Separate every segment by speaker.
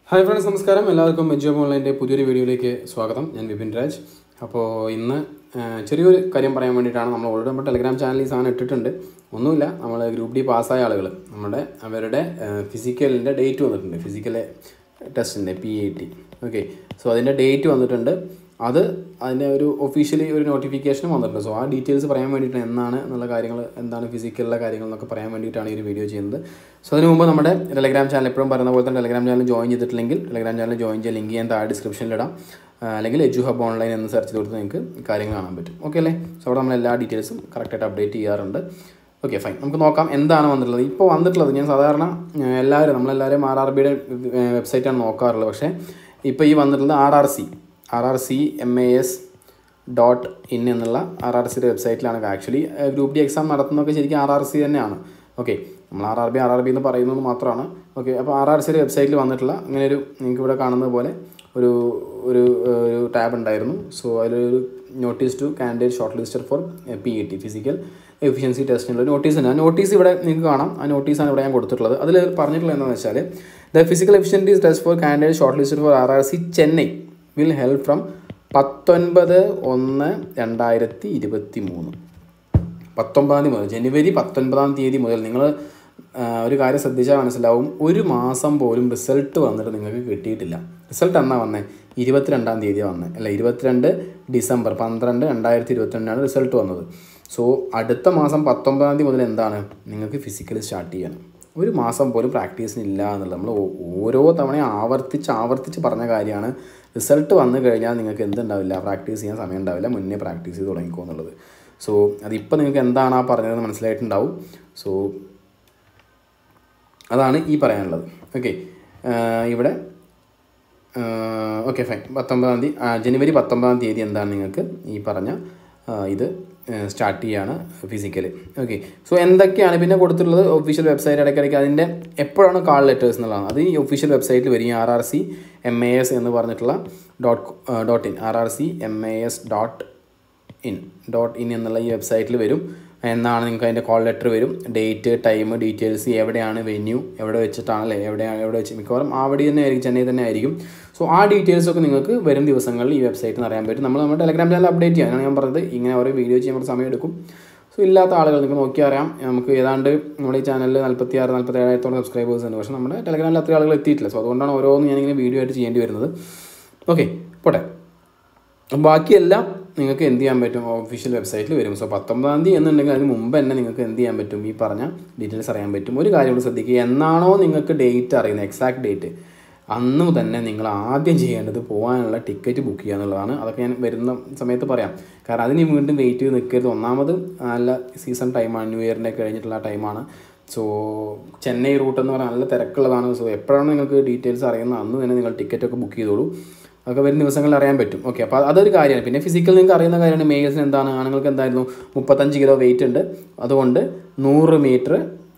Speaker 1: Hi friends, നമസ്കാരം എല്ലാവർക്കും മെജോബ് ഓൺലൈൻ്റെ പുതിയൊരു വീഡിയോയിലേക്ക് സ്വാഗതം. ഞാൻ വിപിൻ രാജ്. അപ്പോൾ ഇന്ന് ചെറിയൊരു കാര്യം പറയാൻ വേണ്ടിയിട്ടാണ്. നമ്മൾ ഓൾറെഡി നമ്മുടെ ടെലഗ്രാം ചാനലിൽ ഈ സാധനം ഇട്ടിട്ടുണ്ട്. ഒന്നുമില്ല, നമ്മൾ ഗ്രൂപ്പ് ഡി പാസ്സായ ആളുകൾ അവരുടെ ഫിസിക്കലിൻ്റെ ഡേറ്റ് വന്നിട്ടുണ്ട്. ഫിസിക്കൽ ടെസ്റ്റിൻ്റെ PAT. ഓക്കെ, സോ അതിൻ്റെ ഡേറ്റ് വന്നിട്ടുണ്ട്. അതിൻ്റെ ഒരു ഒഫീഷ്യലി ഒരു നോട്ടിഫിക്കേഷൻ വന്നിട്ടുണ്ട്. സോ ആ ഡീറ്റെയിൽസ് പറയാൻ വേണ്ടിയിട്ട് എന്നാണ് എന്നുള്ള കാര്യങ്ങൾ, എന്താണ് ഫിസിക്കലിലെ കാര്യങ്ങൾ എന്നൊക്കെ പറയാൻ വേണ്ടിയിട്ടാണ് ഈ ഒരു വീഡിയോ ചെയ്യുന്നത്. സോ അതിന് മുമ്പ് നമ്മുടെ ടെലഗ്രാം ചാനൽ എപ്പോഴും പറയുന്ന പോലെ തന്നെ ടെലഗ്രാം ചാനൽ ജോയിൻ ചെയ്തിട്ടില്ലെങ്കിൽ ടെലഗ്രാം ചാനൽ ജോയിൻ ചെയ്യാൻ ലിങ്ക് ഞാൻ താഴെ ഡിസ്ക്രിപ്ഷനിലിടാം. അല്ലെങ്കിൽ എജുഹബ് ഓൺലൈൻ എന്ന് സെർച്ച് ചെയ്ത് കൊടുത്ത് നിങ്ങൾക്ക് കാര്യങ്ങൾ കാണാൻ പറ്റും. ഓക്കെ അല്ലേ? സോ അവിടെ നമ്മൾ എല്ലാ ഡീറ്റെയിൽസും കറക്റ്റായിട്ട് അപ്ഡേറ്റ് ചെയ്യാറുണ്ട്. ഓക്കെ ഫൈൻ, നമുക്ക് നോക്കാം എന്താണ് വന്നിട്ടുള്ളത്. ഇപ്പോൾ വന്നിട്ടുള്ളത്, ഞാൻ സാധാരണ നമ്മളെല്ലാവരും RRBയുടെ വെബ്സൈറ്റാണ് നോക്കാറുള്ളത്. പക്ഷേ ഇപ്പോൾ ഈ വന്നിട്ടുള്ളത് RRCMAS.in എന്നുള്ള RRCയുടെ വെബ്സൈറ്റിലാണ്. ആക്ച്വലി ഗ്രൂപ്പ് ഡി എക്സാം നടത്തുന്നതൊക്കെ ശരിക്കും RRC തന്നെയാണ്. ഓക്കെ, നമ്മൾ RRB എന്ന് പറയുന്നത് മാത്രമാണ്. ഓക്കെ, അപ്പോൾ RRCയുടെ വെബ്സൈറ്റിൽ വന്നിട്ടുള്ള ഇങ്ങനെ നിങ്ങൾക്ക് ഇവിടെ കാണുന്നത് പോലെ ഒരു ടാബ് ഉണ്ടായിരുന്നു. സോ അതിലൊരു notice to candidate shortlisted for PAT physical efficiency ടെസ്റ്റിനുള്ള നോട്ടീസ് ഉണ്ട്. ആ നോട്ടീസ് ഇവിടെ നിങ്ങൾക്ക് കാണാം. ആ നോട്ടീസാണ് ഇവിടെ ഞാൻ കൊടുത്തിട്ടുള്ളത്. അതിൽ പറഞ്ഞിട്ടുള്ളത് എന്താണെന്ന് വെച്ചാൽ, the physical efficiency test for candidate shortlisted for RRC Chennai will help from 19/1/2023. 19 മുതൽ, ജനുവരി 19 മുതൽ നിങ്ങൾ ഒരു കാര്യം ശ്രദ്ധിച്ചാൽ മനസ്സിലാവും, ഒരു മാസം പോലും റിസൾട്ട് വന്നിട്ട് നിങ്ങൾക്ക് കിട്ടിയിട്ടില്ല. റിസൾട്ട് എന്നാണ് വന്നത്? 22 വന്നത്, അല്ല 22 ഡിസംബർ 12, 2022 റിസൾട്ട് വന്നത്. സോ അടുത്ത മാസം 19 മുതൽ എന്താണ് നിങ്ങൾക്ക് ഫിസിക്കൽ സ്റ്റാർട്ട് ചെയ്യണം. ഒരു മാസം പോലും പ്രാക്ടീസിനില്ല എന്നുള്ളത് നമ്മൾ ഓരോ തവണയും ആവർത്തിച്ച് പറഞ്ഞ കാര്യമാണ്. റിസൾട്ട് വന്നു കഴിഞ്ഞാൽ നിങ്ങൾക്ക് എന്തുണ്ടാവില്ല, പ്രാക്ടീസ് ചെയ്യാൻ സമയം ഉണ്ടാവില്ല, മുന്നേ പ്രാക്ടീസ് ചെയ്ത് തുടങ്ങിക്കോ എന്നുള്ളത്. സോ അതിപ്പോൾ നിങ്ങൾക്ക് എന്താണ് ആ പറഞ്ഞതെന്ന് മനസ്സിലായിട്ടുണ്ടാവും. സോ അതാണ് ഈ പറയാനുള്ളത്. ഓക്കെ, ഇവിടെ ഓക്കെ ഫൈൻ, ജനുവരി 19 എന്താണ് നിങ്ങൾക്ക് ഈ പറഞ്ഞ ഇത് സ്റ്റാർട്ട് ചെയ്യാണ് ഫിസിക്കൽ. ഓക്കെ, സോ എന്തൊക്കെയാണ് പിന്നെ കൊടുത്തിട്ടുള്ളത് ഒഫീഷ്യൽ വെബ്സൈറ്റ് ഇടയ്ക്കിടയ്ക്ക് അതിൻ്റെ എപ്പോഴാണ് കാൾ ലെറ്റേഴ്സ് എന്നുള്ളതാണ്. അത് ഈ ഒഫീഷ്യൽ വെബ്സൈറ്റിൽ വരും. RRCMAS എന്ന് പറഞ്ഞിട്ടുള്ള .in RRCMAS.in എന്നുള്ള ഈ വെബ്സൈറ്റിൽ വരും. എന്നാണ് നിങ്ങൾക്ക് അതിൻ്റെ കോൾ ലെറ്റർ വരും, ഡേറ്റ്, ടൈം, ഡീറ്റെയിൽസ്, എവിടെയാണ് വെന്യൂ, എവിടെ വെച്ചിട്ടാണല്ലേ, എവിടെ വെച്ച് മിക്കവാറും അവിടെ തന്നെ ആയിരിക്കും, ചെന്നൈ തന്നെ ആയിരിക്കും. സോ ആ ഡീറ്റെയിൽസൊക്കെ നിങ്ങൾക്ക് വരും ദിവസങ്ങളിൽ ഈ വെബ്സൈറ്റിൽ നിന്ന് അറിയാൻ പറ്റും. നമ്മുടെ ടെലഗ്രാം ചാനൽ അപ്ഡേറ്റ് ചെയ്യാനാണ് ഞാൻ പറഞ്ഞത്. ഇങ്ങനെ ഓരോ വീഡിയോ ചെയ്യാൻ കുറച്ച് സമയം എടുക്കും. സോ ഇല്ലാത്ത ആളുകൾ നിങ്ങൾക്ക് നോക്കിയാൽ അറിയാം. നമുക്ക് ഏതാണ്ട് നമ്മുടെ ഈ ചാനലിൽ 46,000-47,000 സബ്സ്ക്രൈബേഴ്സ് ഉണ്ട്. പക്ഷേ നമ്മുടെ ടെലഗ്രാമിൽ അത്ര ആളുകൾ എത്തിയിട്ടില്ല. സോ അതുകൊണ്ടാണ് ഓരോന്നും ഞാനിങ്ങനെ വീഡിയോ ആയിട്ട് ചെയ്യേണ്ടി വരുന്നത്. ഓക്കെ, പോട്ടെ. ബാക്കിയെല്ലാം നിങ്ങൾക്ക് എന്ത് ചെയ്യാൻ പറ്റും, ഒഫീഷ്യൽ വെബ്സൈറ്റിൽ വരും. സോ 19 എന്നുണ്ടെങ്കിൽ അതിന് മുമ്പ് തന്നെ നിങ്ങൾക്ക് എന്ത് ചെയ്യാൻ പറ്റും, ഈ പറഞ്ഞ ഡീറ്റെയിൽസ് അറിയാൻ പറ്റും. ഒരു കാര്യം കൂടി ശ്രദ്ധിക്കുക, എന്നാണോ നിങ്ങൾക്ക് ഡേറ്റ് അറിയുന്നത്, എക്സാക്ട് ഡേറ്റ്, അന്ന് തന്നെ നിങ്ങൾ ആദ്യം ചെയ്യേണ്ടത് പോകാനുള്ള ടിക്കറ്റ് ബുക്ക് ചെയ്യുക എന്നുള്ളതാണ്. അതൊക്കെ ഞാൻ വരുന്ന സമയത്ത് പറയാം. കാരണം അതിന് വീണ്ടും വെയിറ്റ് ചെയ്ത് നിൽക്കരുത്. ഒന്നാമത് നല്ല സീസൺ ടൈമാണ്, ന്യൂ ഇയറിൻ്റെ കഴിഞ്ഞിട്ടുള്ള ടൈമാണ്. സോ ചെന്നൈ റൂട്ട് എന്ന് പറഞ്ഞാൽ നല്ല തിരക്കുള്ളതാണ്. സോ എപ്പോഴാണ് നിങ്ങൾക്ക് ഡീറ്റെയിൽസ് അറിയുന്നത് അന്ന് തന്നെ നിങ്ങൾ ടിക്കറ്റൊക്കെ ബുക്ക് ചെയ്തോളൂ. അതൊക്കെ വരും ദിവസങ്ങളിൽ അറിയാൻ പറ്റും. ഓക്കെ, അപ്പോൾ അതൊരു കാര്യമാണ്. പിന്നെ ഫിസിക്കൽ നിങ്ങൾക്ക് അറിയുന്ന കാര്യമാണ്. മെയിൽസിന് എന്താണ്, ആണുങ്ങൾക്ക് എന്തായിരുന്നു 35 കിലോ വെയിറ്റ് ഉണ്ട്. അതുകൊണ്ട് 100 മീറ്റർ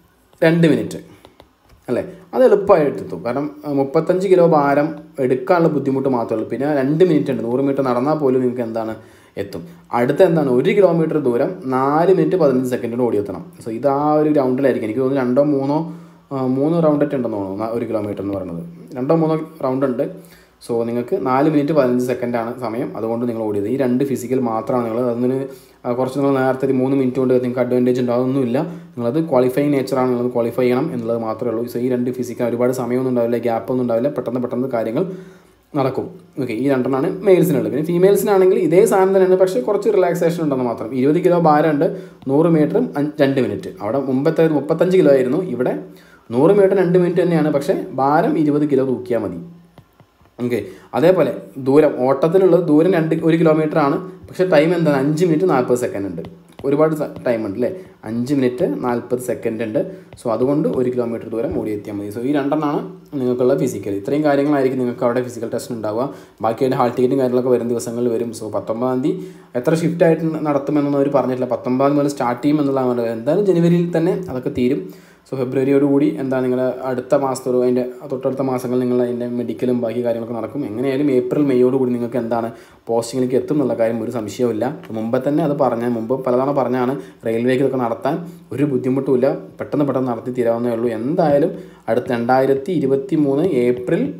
Speaker 1: 2 മിനിറ്റ് അല്ലേ, അത് എളുപ്പമായിട്ട് എത്തും. കാരണം 35 കിലോ ഭാരം എടുക്കാനുള്ള ബുദ്ധിമുട്ട് മാത്രമേ ഉള്ളൂ. പിന്നെ 2 മിനിറ്റ് ഉണ്ട്, 100 മീറ്റർ നടന്നാൽ പോലും നിങ്ങൾക്ക് എന്താണ് എത്തും. അടുത്ത എന്താണ് 1 കിലോമീറ്റർ ദൂരം 4 മിനിറ്റ് 15 സെക്കൻഡിൽ ഓടിയെത്തണം. സോ ഇത് ആ ഒരു ഗ്രൗണ്ടിലായിരിക്കും. എനിക്ക് തോന്നുന്നു 3 റൗണ്ട് ഒക്കെ ഉണ്ടെന്ന് തോന്നുന്നു. 1 കിലോമീറ്റർ എന്ന് പറയുന്നത് 2-3 റൗണ്ട് ഉണ്ട്. സോ നിങ്ങൾക്ക് 4 മിനിറ്റ് 15 സെക്കൻഡാണ് സമയം. അതുകൊണ്ട് നിങ്ങൾ ഓടിയത് ഈ 2 ഫിസിക്കൽ മാത്രമാണ്. അതിന് കുറച്ച് നിങ്ങൾ നേരത്തെ 3 മിനിറ്റ് കൊണ്ട് നിങ്ങൾക്ക് അഡ്വാൻറ്റേജ് ഉണ്ട്, അതൊന്നുമില്ല. നിങ്ങളത് ക്വാളിഫൈങ് നേച്ചറാണ്, നിങ്ങൾ ക്വാളിഫൈ ചെയ്യണം എന്നുള്ളത് മാത്രമേ ഉള്ളൂ. സോ ഈ 2 ഫിസിക്കൽ ഒരുപാട് സമയമൊന്നും ഉണ്ടാവില്ല, ഗ്യാപ്പൊന്നും ഉണ്ടാവില്ല, പെട്ടെന്ന് കാര്യങ്ങൾ നടക്കും. ഓക്കെ, ഈ 2 മെയിൽസിനുള്ളത്. പിന്നെ ഫീമെയിൽസിനാണെങ്കിൽ ഇതേ സാധനം തന്നെയാണ്, പക്ഷേ കുറച്ച് റിലാക്സേഷൻ ഉണ്ടെന്ന് മാത്രം. 20 കിലോ ഭാരമുണ്ട്, 100 മീറ്ററും 2 മിനിറ്റ്. അവിടെ മുമ്പത്തെ 35 കിലോ ആയിരുന്നു, ഇവിടെ 100 മീറ്റർ 2 മിനിറ്റ് തന്നെയാണ്, പക്ഷേ ഭാരം 20 കിലോ തൂക്കിയാൽ മതി. ഓക്കെ, അതേപോലെ ദൂരം, ഓട്ടത്തിലുള്ള ദൂരം 1 കിലോമീറ്റർ ആണ്. പക്ഷേ ടൈം എന്താണ്, 5 മിനിറ്റ് 40 സെക്കൻഡ് ഉണ്ട്. ഒരുപാട് ടൈം ഉണ്ട് അല്ലേ, 5 മിനിറ്റ് 40 സെക്കൻഡ് ഉണ്ട്. സോ അതുകൊണ്ട് 1 കിലോമീറ്റർ ദൂരം ഓടിയെത്തിയാൽ മതി. സോ ഈ 2 നിങ്ങൾക്കുള്ള ഫിസിക്കൽ. ഇത്രയും കാര്യങ്ങളായിരിക്കും നിങ്ങൾക്ക് അവിടെ ഫിസിക്കൽ ടെസ്റ്റ് ഉണ്ടാവുക. ബാക്കി അതിൻ്റെ ഹാൾ ടിക്കറ്റും കാര്യങ്ങളൊക്കെ വരും ദിവസങ്ങളിൽ വരും. സോ 19 എത്ര ഷിഫ്റ്റായിട്ട് നടത്തുമെന്നൊന്നും അവർ പറഞ്ഞിട്ടില്ല. 19 മുതൽ സ്റ്റാർട്ട് ചെയ്യും എന്നുള്ളതാണ്. എന്തായാലും ജനുവരിയിൽ തന്നെ അതൊക്കെ തീരും. സോ ഫെബ്രുവരിയോടുകൂടി നിങ്ങൾ അടുത്ത മാസത്തോട് അതിൻ്റെ തൊട്ടടുത്ത മാസങ്ങളിൽ നിങ്ങൾ അതിൻ്റെ മെഡിക്കലും ബാക്കി കാര്യങ്ങളൊക്കെ നടക്കും. എങ്ങനെയായാലും ഏപ്രിൽ മെയ്യോടുകൂടി നിങ്ങൾക്ക് പോസ്റ്റിങ്ങിലേക്ക് എത്തും എന്നുള്ള കാര്യം ഒരു സംശയവുമില്ല. മുമ്പ് തന്നെ അത് മുമ്പ് പലതവണ പറഞ്ഞാണ് റെയിൽവേക്ക് ഇതൊക്കെ നടത്താൻ ഒരു ബുദ്ധിമുട്ടുമില്ല, പെട്ടെന്ന് നടത്തി തീരാവുന്നേ ഉള്ളൂ. എന്തായാലും അടുത്ത 2023 ഏപ്രിൽ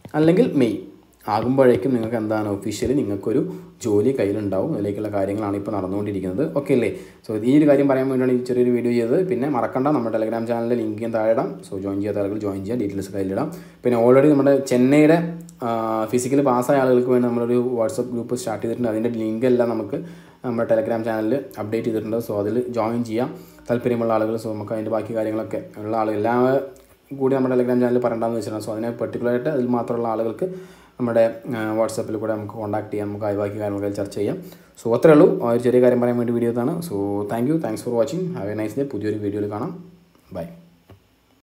Speaker 1: അല്ലെങ്കിൽ മെയ് ആകുമ്പോഴേക്കും നിങ്ങൾക്ക് എന്താണ് ഒഫീഷ്യലി നിങ്ങൾക്കൊരു ജോലി കയ്യിലുണ്ടാവും. അതിലേക്കുള്ള കാര്യങ്ങളാണ് ഇപ്പോൾ നടന്നുകൊണ്ടിരിക്കുന്നത്. ഓക്കെ അല്ലേ? സോ ഈ ഒരു കാര്യം പറയാൻ വേണ്ടിയാണ് ഈ ചെറിയൊരു വീഡിയോ ചെയ്തത്. പിന്നെ മറക്കണ്ട, നമ്മുടെ ടെലഗ്രാം ചാനലിലെ ലിങ്ക് ഞാൻ താഴെ ഇടാം. സോ ജോയിൻ ചെയ്യാത്ത ആളുകൾ ജോയിൻ ചെയ്യാം, ഡീറ്റെയിൽസ് കയ്യിലിടാം. പിന്നെ ഓൾറെഡി നമ്മുടെ ചെന്നൈയുടെ ഫിസിക്കൽ പാസ്സായ ആളുകൾക്ക് വേണ്ടി നമ്മളൊരു വാട്സപ്പ് ഗ്രൂപ്പ് സ്റ്റാർട്ട് ചെയ്തിട്ടുണ്ട്. അതിൻ്റെ ലിങ്ക് എല്ലാം നമുക്ക് നമ്മുടെ ടെലഗ്രാം ചാനലിൽ അപ്ഡേറ്റ് ചെയ്തിട്ടുണ്ട്. സോ അതിൽ ജോയിൻ ചെയ്യാം താല്പര്യമുള്ള ആളുകൾ. സോ നമുക്ക് അതിൻ്റെ ബാക്കി കാര്യങ്ങളൊക്കെ ഉള്ള ആളുകൾ എല്ലാം കൂടി നമ്മുടെ ടെലഗ്രാം ചാനലിൽ പറയേണ്ടതെന്ന് വെച്ചിട്ടുണ്ടെങ്കിൽ, സോ അതിനെ പെർട്ടിക്കുലറായിട്ട് അതിൽ മാത്രമുള്ള ആളുകൾക്ക് നമ്മുടെ വാട്സപ്പിൽ കൂടെ നമുക്ക് കോൺടാക്ട് ചെയ്യാം, നമുക്ക് ബാക്കി കാര്യങ്ങളൊക്കെ ചർച്ച ചെയ്യാം. സോ അത്രേ ഉള്ളൂ, ഒരു ചെറിയ കാര്യം പറയാൻ വേണ്ടി വീഡിയോ ആണ്. So thanks for watching. Have a nice day. പുതിയൊരു വീഡിയോയിൽ കാണാം. ബൈ.